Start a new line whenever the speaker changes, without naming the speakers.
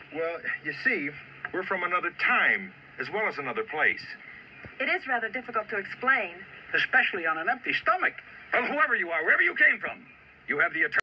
Well, you see, we're from another time, as well as another place.
It is rather difficult to explain.
Especially on an empty stomach.
Well, whoever you are, wherever you came from, you have the